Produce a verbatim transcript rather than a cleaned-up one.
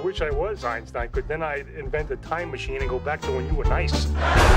wish I was Einstein, because then I'd invent a time machine and go back to when you were nice.